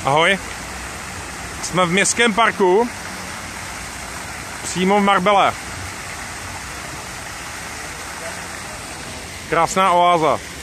Ahoj, jsme v městském parku, přímo v Marbelle. Krásná oáza.